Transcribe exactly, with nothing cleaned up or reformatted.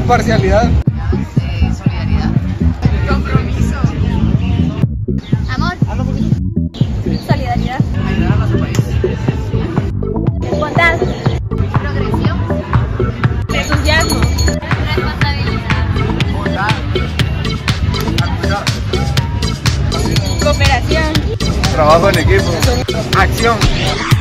Imparcialidad. Eh, solidaridad. Compromiso. Amor. Solidaridad. Ayudar a nuestro país. Bondad. Progresión. Entusiasmo. Responsabilidad. Bondad. Cooperación. Trabajo en equipo. Acción.